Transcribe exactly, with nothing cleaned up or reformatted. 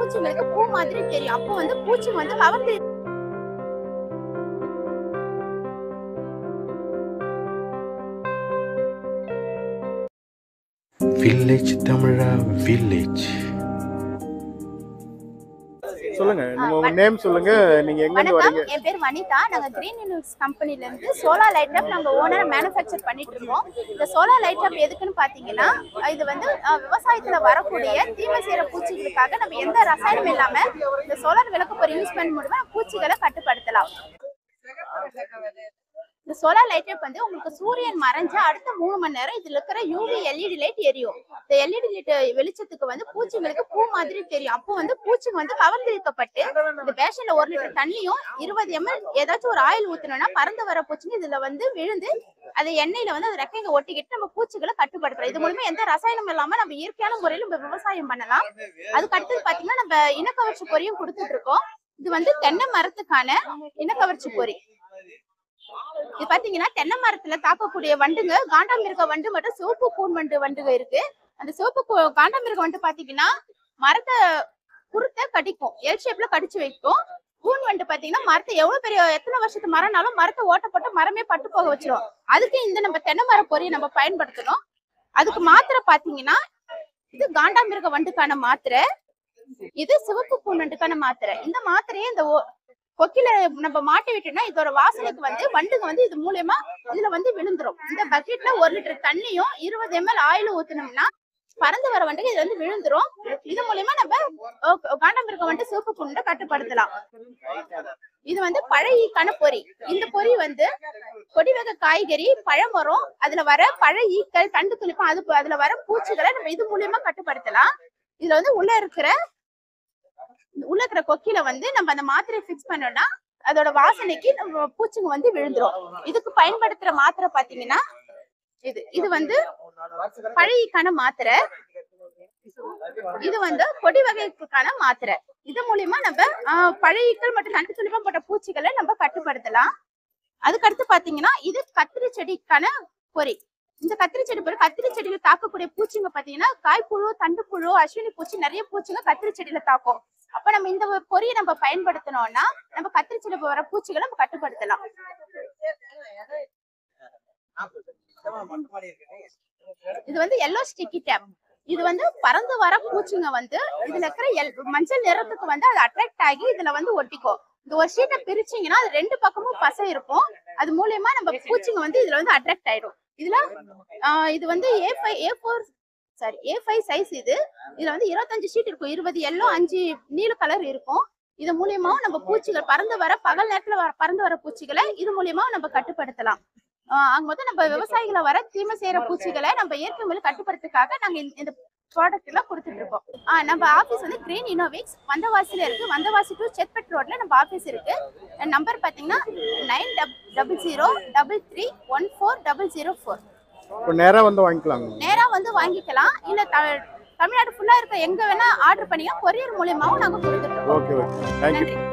பூச்சிங்களுக்கு பூ மாதிரி தெரியும். அப்போ வந்து பூச்சி வந்து கவர்ந்து வில்லேஜ் தமிழா வில்லேஜ். சொல்லுங்க, நீங்க உங்க நேம் சொல்லுங்க, நீங்க எங்க இருந்து வரீங்க? என் பேர் வனிதா. நாங்க கிரீன் யூனிவர்ஸ் கம்பெனில இருந்து சோலார் லைட் அப் நாங்க ஓனர் மேனுஃபேக்சர் பண்ணிட்டு இருக்கோம். இந்த சோலார் லைட் அப் எதுக்குன்னு பாத்தீங்கன்னா, இது வந்து விவசாயத்துல வரக்கூடிய தீமை செய்யற பூச்சிகளுக்காக நம்ம எந்த ரசாயனமும் இல்லாம இந்த சோலார் விளக்கு பொறி யூஸ் பண்ண மூலமா பூச்சிகளை கட்டுப்படுத்தலாம். இந்த சோலார் லைட் அப் வந்து உங்களுக்கு சூரியன் மறைஞ்ச அடுத்த மூணு மணி நேரம் இதுல இருக்கிற யூவி எல்இடி லைட் எரியும். இந்த எல்இடி லைட் வெளிச்சத்துக்கு வந்து பூச்சிங்களுக்கு பூ மாதிரி தெரியும். அப்போ வந்து பூச்சிங்க வந்து கவர்ந்திருக்கப்பட்டு இந்த பேஷன்ல ஒரு லிட்டர் தண்ணியும் இருபது எம்எல் ஏதாச்சும் ஒரு ஆயில் ஊத்தணும்னா பறந்து வர பூச்சிங்க இதுல வந்து விழுந்து அது எண்ணெயில வந்து அது ரெக்கைங்க ஒட்டிக்கிட்டு நம்ம பூச்சிகளை கட்டுப்படுத்தலாம். இது மூலமா எந்த ரசாயனமும் இல்லாம நம்ம இயற்கையான முறையில நம்ம விவசாயம் பண்ணலாம். அதுக்கு அடுத்தது பாத்தீங்கன்னா நம்ம இனக்கவர்ச்சி பொரியும் கொடுத்துட்டு இருக்கோம். இது வந்து தென்னை மரத்துக்கான இனக்கவர்ச்சி பொறி. இது பாத்தீங்கன்னா தென்னை மரத்துல தாக்கக்கூடிய வண்டுங்க காண்டாமிருக வண்டு மற்றும் சிவப்பு கூன் வண்டு வண்டுங்க இருக்கு. அந்த சிவப்பு காண்டாமிருக வண்டு பாத்தீங்கன்னா மரத்தை குறுத்த கடிக்கும், எல் ஷேப்ல கடிச்சு வைக்கும். கூன் வண்டு பாத்தீங்கன்னா மரத்தை எவ்வளவு பெரிய எத்தனை வருஷத்து மரம்னாலும் மரத்தை ஓட்ட போட்டு மரமே பட்டு போக வச்சிரும். அதுக்கு இந்த நம்ம தென்னை மர பொறியை நம்ம பயன்படுத்தணும். அதுக்கு மாத்திரை பாத்தீங்கன்னா இது காண்டாமிருக வண்டுக்கான மாத்திரை, இது சிவப்பு கூன் வண்டுக்கான மாத்திரை. இந்த மாத்திரையை இந்த கொக்கில நம்ம மாட்டி விட்டோம்னா இதோட வாசனைக்கு வந்து வண்டுங்க வந்து இது மூலமா இதுல வந்து விழுந்துரும். இந்த பக்கெட்ல ஒரு லிட்டர் தண்ணியும் இருபது எம்எல் ஆயிலும் ஊத்தினோம்னா பறந்து வர வண்டுங்க இது வந்து விழுந்துரும். இது மூலமா நம்ம காண்டாமிருகம் வந்து சிவப்பு கூண்டை கட்டுப்படுத்தலாம். இது வந்து பழையீக்கான பொறி. இந்த பொறி வந்து கொடி வகை காய்கறி, பழமரம், அதுல வர பழ ஈக்கள், தண்டு துளிப்பம், அது அதுல வர பூச்சிகளை நம்ம இது மூலியமா கட்டுப்படுத்தலாம். இதுல வந்து உள்ள இருக்கிற உள்ள இருக்கிற கொக்கில வந்து நம்ம அந்த மாத்திரை பிக்ஸ் பண்ணோம்னா அதோட வாசனைக்கு நம்ம பூச்சிங்க வந்து விழுந்துரும். இதுக்கு பயன்படுத்துற மாத்திரை பாத்தீங்கன்னா இது இது வந்து பழையக்கான மாத்திரை, இது வந்து கொடி வகைக்கான மாத்திரை. இது மூலியமா நம்ம பழையக்கள் மற்றும் தண்டு துளிப்பம் போட்ட பூச்சிகளை நம்ம கட்டுப்படுத்தலாம். அதுக்கடுத்து பாத்தீங்கன்னா இது கத்திரி செடிக்கான பொறி. இந்த கத்திரி செடி பொறி கத்திரி செடியில தாக்கக்கூடிய பூச்சிங்க பாத்தீங்கன்னா காய்ப்புழு, தண்டு புழு, அஸ்வினி பூச்சி, நிறைய பூச்சிங்க கத்திரி செடியில தாக்கும். அப்ப நம்ம இந்த பொறியை நம்ம பயன்படுத்தணும்னா நம்ம கத்திரி செடியில வர பூச்சிகளை நம்ம கட்டுப்படுத்தலாம். இது வந்து எல்லோ ஸ்டிக்கி டேப். இது வந்து பறந்து வர பூச்சிங்க வந்து இதுல இருக்கிற மஞ்சள் நிறத்துக்கு வந்து அது அட்ராக்ட் ஆகி இதுல வந்து ஒட்டிக்கும். இந்த ஒரு ஷீட்டை பிரிச்சிங்கன்னா அது ரெண்டு பக்கமும் பசை இருக்கும். அது மூலியமா நம்ம பூச்சிங்க வந்து இதுல வந்து அட்ராக்ட் ஆயிடும். இதுல ஆஹ் இது வந்து A five A four sorry A five size. இது இதுல வந்து இருபத்தஞ்சு ஷீட் இருக்கும். இருபது எல்லோ, அஞ்சு நீல கலர் இருக்கும். இது மூலியமா நம்ம பூச்சிகள் பறந்து வர பகல் நேரத்துல வர பறந்து வர பூச்சிகளை இது மூலியமா நம்ம கட்டுப்படுத்தலாம். ஆஹ் அங்க மொத்தம் நம்ம விவசாயிகளை வர தீமை செய்யற பூச்சிகளை நம்ம இயற்கை முறையில் கட்டுப்படுத்துறதுக்காக நாங்க இந்த ப்ராடக்ட் எல்லாம் கொடுத்துட்டு இருக்கோம். ஆஹ் நம்ம ஆபீஸ் வந்து கிரீன் இனோவிக்ஸ் வந்தவாசில இருக்கு. வந்தவாசி டு செட்பட் ரோட்ல நம்ம ஆபீஸ் இருக்கு. நம்பர் பாத்தீங்கன்னா nine double zero double three one four double zero four. நேரா வந்து வாங்கிக்கலாம். நேரா வந்து வாங்கிக்கலாம். இல்ல தமிழ்நாடு ஃபுல்லா இருக்க எங்க வேணா ஆர்டர் பண்ணிக்கலாம். கொரியர் மூலமாவும் நாங்க கொடுத்துட்டு இருக்கோம். Okay okay, thank you.